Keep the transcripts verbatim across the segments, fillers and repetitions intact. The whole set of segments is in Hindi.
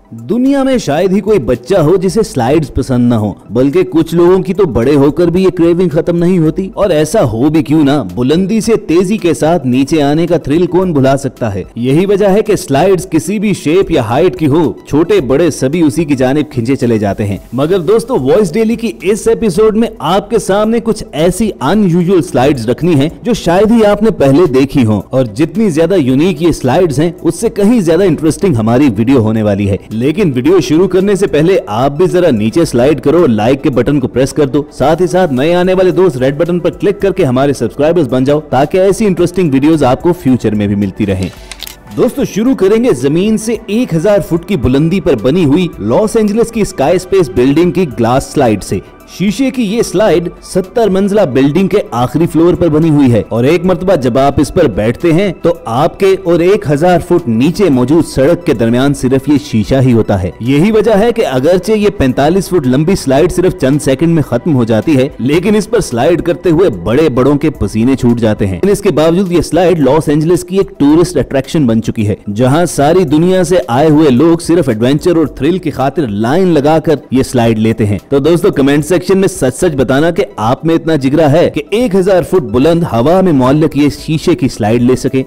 दुनिया में शायद ही कोई बच्चा हो जिसे स्लाइड्स पसंद न हो, बल्कि कुछ लोगों की तो बड़े होकर भी ये क्रेविंग खत्म नहीं होती। और ऐसा हो भी क्यों ना, बुलंदी से तेजी के साथ नीचे आने का थ्रिल कौन भुला सकता है। यही वजह है कि स्लाइड्स किसी भी शेप या हाइट की हो, छोटे बड़े सभी उसी की जानिब खींचे चले जाते हैं। मगर दोस्तों, वॉइस डेली की इस एपिसोड में आपके सामने कुछ ऐसी अनयूजुअल स्लाइड्स रखनी है जो शायद ही आपने पहले देखी हो। और जितनी ज्यादा यूनिक ये स्लाइड्स हैं, उससे कहीं ज्यादा इंटरेस्टिंग हमारी वीडियो होने वाली है। लेकिन वीडियो शुरू करने से पहले आप भी जरा नीचे स्लाइड करो, लाइक के बटन को प्रेस कर दो। साथ ही साथ नए आने वाले दोस्त रेड बटन पर क्लिक करके हमारे सब्सक्राइबर्स बन जाओ, ताकि ऐसी इंटरेस्टिंग वीडियोस आपको फ्यूचर में भी मिलती रहें। दोस्तों, शुरू करेंगे जमीन से एक हज़ार फुट की बुलंदी पर बनी हुई लॉस एंजलिस की स्काई स्पेस बिल्डिंग की ग्लास स्लाइड से। शीशे की ये स्लाइड सत्तर मंजिला बिल्डिंग के आखिरी फ्लोर पर बनी हुई है और एक मर्तबा जब आप इस पर बैठते हैं तो आपके और एक हजार फुट नीचे मौजूद सड़क के दरमियान सिर्फ ये शीशा ही होता है। यही वजह है कि अगरचे ये पैंतालीस फुट लंबी स्लाइड सिर्फ चंद सेकंड में खत्म हो जाती है, लेकिन इस पर स्लाइड करते हुए बड़े बड़ों के पसीने छूट जाते हैं। इसके बावजूद ये स्लाइड लॉस एंजलिस की एक टूरिस्ट अट्रैक्शन बन चुकी है, जहाँ सारी दुनिया से आए हुए लोग सिर्फ एडवेंचर और थ्रिल की खातिर लाइन लगाकर ये स्लाइड लेते हैं। तो दोस्तों, कमेंट सेक्शन में सच सच बताना कि आप में इतना जिगरा है कि एक हज़ार फुट बुलंद हवा में मुअल्लक ये शीशे की स्लाइड ले सके।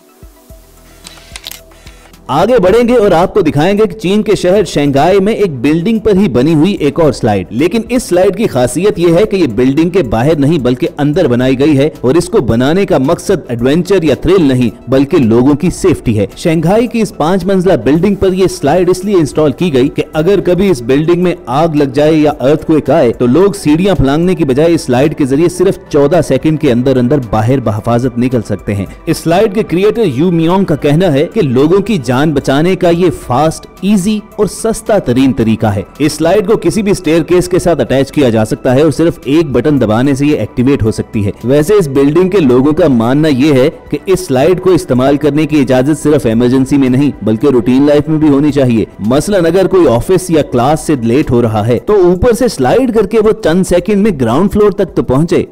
आगे बढ़ेंगे और आपको दिखाएंगे कि चीन के शहर शंघाई में एक बिल्डिंग पर ही बनी हुई एक और स्लाइड। लेकिन इस स्लाइड की खासियत यह है कि ये बिल्डिंग के बाहर नहीं बल्कि अंदर बनाई गई है और इसको बनाने का मकसद एडवेंचर या थ्रिल नहीं बल्कि लोगों की सेफ्टी है। शंघाई की इस पांच मंजिला बिल्डिंग पर यह स्लाइड इसलिए इंस्टॉल की गई कि अगर कभी इस बिल्डिंग में आग लग जाए या अर्थक्वेक आए तो लोग सीढ़ियां फलांगने की बजाय इस स्लाइड के जरिए सिर्फ चौदह सेकंड के अंदर अंदर बाहर बहिफाजत निकल सकते हैं। इस स्लाइड के क्रिएटर यू मियोंग का कहना है कि लोगों की जान बचाने का ये फास्ट, इजी और सस्ता तरीन तरीका है। इस स्लाइड को किसी भी स्टेयरकेस के साथ अटैच किया जा सकता है और सिर्फ एक बटन दबाने से ये एक्टिवेट हो सकती है। वैसे इस बिल्डिंग के लोगों का मानना ये है कि इस स्लाइड को इस्तेमाल करने की इजाजत सिर्फ इमरजेंसी में नहीं बल्कि रूटीन लाइफ में भी होनी चाहिए। मसलन अगर कोई ऑफिस या क्लास से लेट हो रहा है तो ऊपर से स्लाइड करके वो चंद सेकंड में ग्राउंड फ्लोर तक तो पहुंचे।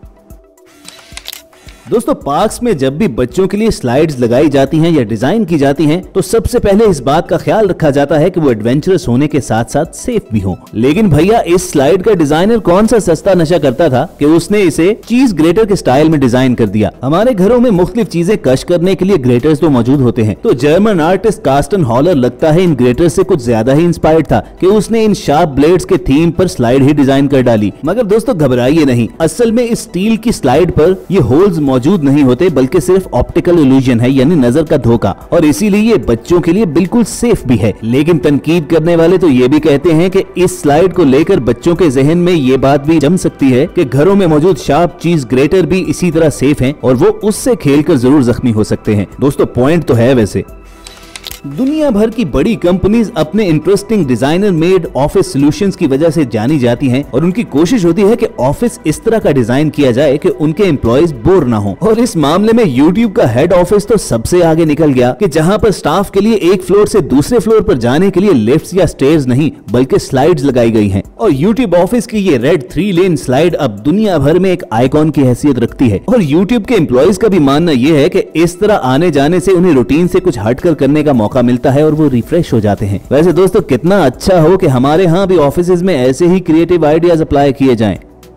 दोस्तों, पार्क्स में जब भी बच्चों के लिए स्लाइड्स लगाई जाती हैं या डिजाइन की जाती हैं तो सबसे पहले इस बात का ख्याल रखा जाता है कि वो एडवेंचरस होने के साथ साथ सेफ भी हो। लेकिन भैया, इस स्लाइड का डिजाइनर कौन सा सस्ता नशा करता था कि उसने इसे चीज ग्रेटर के स्टाइल में डिजाइन कर दिया। हमारे घरों में मुख्तलिफ चीजें कश करने के लिए ग्रेटर्स तो मौजूद होते हैं, तो जर्मन आर्टिस्ट कार्स्टन हॉलर लगता है इन ग्रेटर्स से कुछ ज्यादा ही इंस्पायर्ड था कि उसने इन शार्प ब्लेड्स के थीम पर स्लाइड ही डिजाइन कर डाली। मगर दोस्तों, घबराइए नहीं, असल में इस स्टील की स्लाइड पर ये होल्स मौजूद नहीं होते बल्कि सिर्फ ऑप्टिकल इल्यूजन है, यानी नजर का धोखा, और इसीलिए ये बच्चों के लिए बिल्कुल सेफ भी है। लेकिन तनकीद करने वाले तो ये भी कहते हैं कि इस स्लाइड को लेकर बच्चों के जहन में ये बात भी जम सकती है कि घरों में मौजूद शार्प चीज ग्रेटर भी इसी तरह सेफ हैं और वो उससे खेलकर जरूर जख्मी हो सकते हैं। दोस्तों, पॉइंट तो है। वैसे दुनिया भर की बड़ी कंपनीज अपने interesting designer made office solutions की वजह से जानी जाती हैं और उनकी कोशिश होती है कि ऑफिस इस तरह का डिजाइन किया जाए कि उनके एम्प्लॉयज बोर ना हो। और इस मामले में यूट्यूब का हेड ऑफिस तो सबसे आगे निकल गया कि जहां पर स्टाफ के लिए एक फ्लोर से दूसरे फ्लोर पर जाने के लिए लिफ्ट्स या स्टेयर्स नहीं बल्कि स्लाइड्स लगाई गई हैं। और यूट्यूब ऑफिस की ये रेड थ्री लेन स्लाइड अब दुनिया भर में एक आइकॉन की हैसियत रखती है। और यूट्यूब के एम्प्लॉयज का भी मानना यह है कि इस तरह आने जाने से उन्हें रूटीन से कुछ हटकर करने का मौका मिलता है और वो रिफ्रेश हो जाते हैं। वैसे दोस्तों, कितना अच्छा हो कि हमारे यहाँ भी ऑफिसेज में ऐसे ही क्रिएटिव आइडियाज अप्लाई किए जाएं।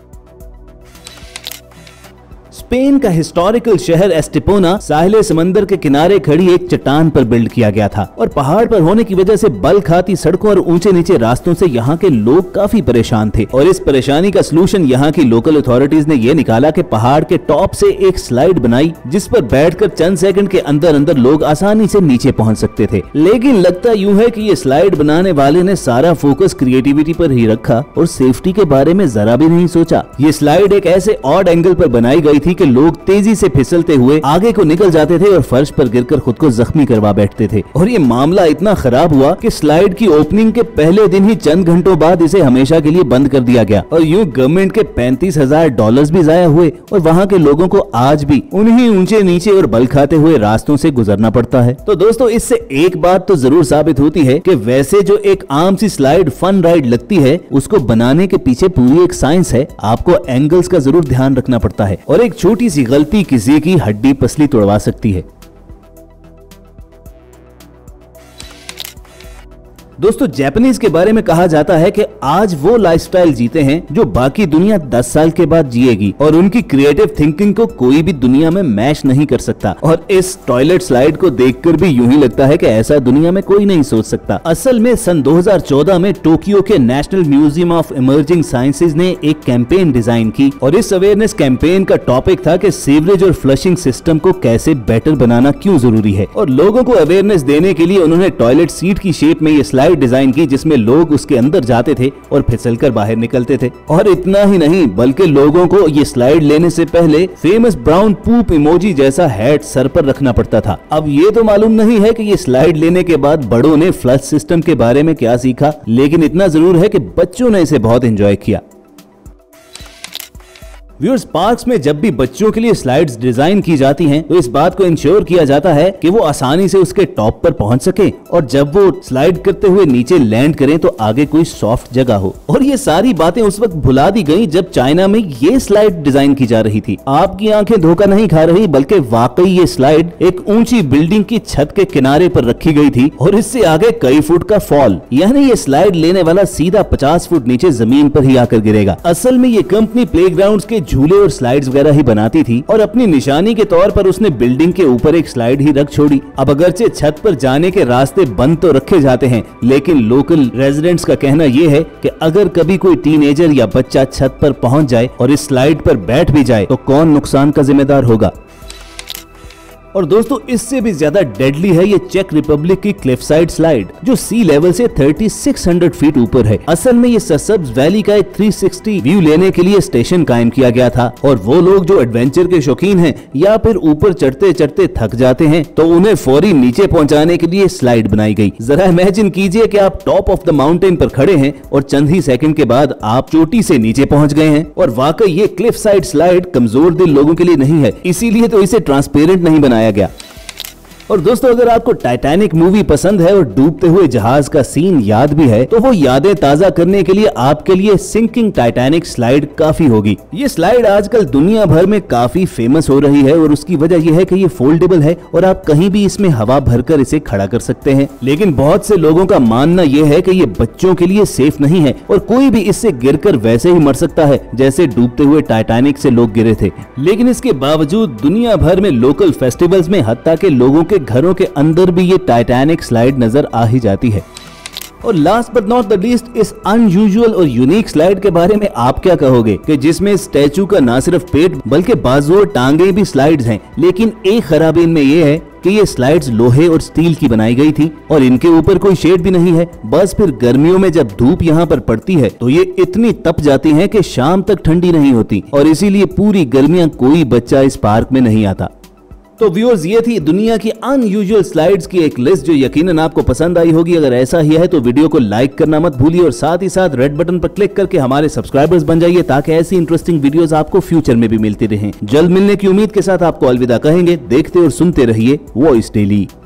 स्पेन का हिस्टोरिकल शहर एस्टिपोना साहिल समंदर के किनारे खड़ी एक चट्टान पर बिल्ड किया गया था और पहाड़ पर होने की वजह से बल खाती सड़कों और ऊंचे नीचे रास्तों से यहाँ के लोग काफी परेशान थे। और इस परेशानी का सलूशन यहाँ की लोकल अथॉरिटीज ने यह निकाला कि पहाड़ के टॉप से एक स्लाइड बनाई जिस पर बैठकर चंद सेकंड के अंदर अंदर लोग आसानी से नीचे पहुंच सकते थे। लेकिन लगता यूं है कि ये स्लाइड बनाने वाले ने सारा फोकस क्रिएटिविटी पर ही रखा और सेफ्टी के बारे में जरा भी नहीं सोचा। ये स्लाइड एक ऐसे ऑड एंगल पर बनाई गई थी कि लोग तेजी से फिसलते हुए आगे को निकल जाते थे और फर्श पर गिरकर खुद को जख्मी करवा बैठते थे। और ये मामला इतना खराब हुआ कि स्लाइड की ओपनिंग के पहले दिन ही चंद घंटों बाद इसे हमेशा के लिए बंद कर दिया गया और यूं गवर्नमेंट के पैंतीस हजार डॉलर्स भी जाया हुए और वहाँ के लोगों को आज भी उन्हीं ऊंचे नीचे और बल खाते हुए रास्तों से गुजरना पड़ता है। तो दोस्तों, इससे एक बात तो जरूर साबित होती है कि वैसे जो एक आम सी स्लाइड फन राइड लगती है, उसको बनाने के पीछे पूरी एक साइंस है। आपको एंगल्स का जरूर ध्यान रखना पड़ता है और एक छोटी सी गलती किसी की हड्डी पसली तोड़वा सकती है। दोस्तों जापानीज के बारे में कहा जाता है कि आज वो लाइफस्टाइल जीते हैं जो बाकी दुनिया दस साल के बाद जिएगी और उनकी क्रिएटिव थिंकिंग को कोई भी दुनिया में मैच नहीं कर सकता। और इस टॉयलेट स्लाइड को देखकर भी यूं ही लगता है कि ऐसा दुनिया में कोई नहीं सोच सकता। असल में सन दो हज़ार चौदह में टोक्यो के National Museum of Emerging Sciences ने एक कैंपेन डिजाइन की और इस अवेयरनेस कैंपेन का टॉपिक था कि सीवरेज और फ्लशिंग सिस्टम को कैसे बेटर बनाना क्यों जरूरी है। और लोगों को अवेयरनेस देने के लिए उन्होंने टॉयलेट सीट की शेप में ये स्लाइड डिजाइन की जिसमें लोग उसके अंदर जाते थे और फिसलकर बाहर निकलते थे। और इतना ही नहीं बल्कि लोगों को ये स्लाइड लेने से पहले फेमस ब्राउन पूप इमोजी जैसा हैट सर पर रखना पड़ता था। अब ये तो मालूम नहीं है कि ये स्लाइड लेने के बाद बड़ों ने फ्लश सिस्टम के बारे में क्या सीखा, लेकिन इतना जरूर है कि बच्चों ने इसे बहुत एंजॉय किया। व्यूअर्स, पार्क्स में जब भी बच्चों के लिए स्लाइड्स डिजाइन की जाती हैं तो इस बात को इंश्योर किया जाता है कि वो आसानी से उसके टॉप पर पहुंच सके और जब वो स्लाइड करते हुए नीचे लैंड करें तो आगे कोई सॉफ्ट जगह हो। और ये सारी बातें उस वक्त भुला दी गई जब चाइना में ये स्लाइड डिजाइन की जा रही थी। आपकी आंखें धोखा नहीं खा रही, बल्कि वाकई ये स्लाइड एक ऊंची बिल्डिंग की छत के किनारे पर रखी गई थी और इससे आगे कई फुट का फॉल, यानी ये स्लाइड लेने वाला सीधा पचास फुट नीचे जमीन पर ही आकर गिरेगा। असल में ये कंपनी प्लेग्राउंड्स के झूले और स्लाइड्स वगैरह ही बनाती थी और अपनी निशानी के तौर पर उसने बिल्डिंग के ऊपर एक स्लाइड ही रख छोड़ी। अब अगरचे छत पर जाने के रास्ते बंद तो रखे जाते हैं, लेकिन लोकल रेजिडेंट्स का कहना यह है कि अगर कभी कोई टीनेजर या बच्चा छत पर पहुंच जाए और इस स्लाइड पर बैठ भी जाए तो कौन नुकसान का जिम्मेदार होगा। और दोस्तों इससे भी ज्यादा डेडली है ये चेक रिपब्लिक की क्लिफ साइड स्लाइड जो सी लेवल से छत्तीस सौ फीट ऊपर है। असल में ये ससब्स वैली का एक तीन सौ साठ व्यू लेने के लिए स्टेशन कायम किया गया था और वो लोग जो एडवेंचर के शौकीन हैं या फिर ऊपर चढ़ते चढ़ते थक जाते हैं तो उन्हें फौरी नीचे पहुंचाने के लिए स्लाइड बनाई गई। जरा इमेजिन कीजिए कि आप टॉप ऑफ द माउंटेन पर खड़े हैं और चंद ही सेकंड के बाद आप चोटी से नीचे पहुंच गए हैं। और वाकई ये क्लिफ साइड स्लाइड कमजोर दिल लोगों के लिए नहीं है, इसीलिए तो इसे ट्रांसपेरेंट नहीं बनाया गया। और दोस्तों अगर आपको टाइटैनिक मूवी पसंद है और डूबते हुए जहाज का सीन याद भी है तो वो यादें ताजा करने के लिए आपके लिए सिंकिंग टाइटैनिक स्लाइड काफी होगी। ये स्लाइड आजकल दुनिया भर में काफी फेमस हो रही है और उसकी वजह यह है कि ये फोल्डेबल है और आप कहीं भी इसमें हवा भरकर इसे खड़ा कर सकते हैं। लेकिन बहुत से लोगों का मानना यह है कि ये बच्चों के लिए सेफ नहीं है और कोई भी इससे गिरकर वैसे ही मर सकता है जैसे डूबते हुए टाइटैनिक से लोग गिरे थे। लेकिन इसके बावजूद दुनिया भर में लोकल फेस्टिवल्स में हत्ता के लोगों के घरों के अंदर भी ये टाइटैनिक स्लाइड नजर आ ही जाती है। और last but not the least इस अनयूजुअल और यूनिक स्लाइड के बारे में आप क्या कहोगे कि जिसमें स्टैचू का न सिर्फ पेट बल्कि बाजू और टांगे भी स्लाइड्स हैं। लेकिन एक खराबी इनमें ये है कि ये स्लाइड्स लोहे और स्टील की बनाई गई थी और इनके ऊपर कोई शेड भी नहीं है। बस फिर गर्मियों में जब धूप यहाँ पर पड़ती है तो ये इतनी तप जाती हैं कि शाम तक ठंडी नहीं होती और इसीलिए पूरी गर्मियां कोई बच्चा इस पार्क में नहीं आता। तो व्यूअर्स ये थी दुनिया की अनयूजुअल स्लाइड्स की एक लिस्ट जो यकीनन आपको पसंद आई होगी। अगर ऐसा ही है तो वीडियो को लाइक करना मत भूलिए और साथ ही साथ रेड बटन पर क्लिक करके हमारे सब्सक्राइबर्स बन जाइए ताकि ऐसी इंटरेस्टिंग वीडियोस आपको फ्यूचर में भी मिलती रहें। जल्द मिलने की उम्मीद के साथ आपको अलविदा कहेंगे। देखते और सुनते रहिए वॉइस डेली।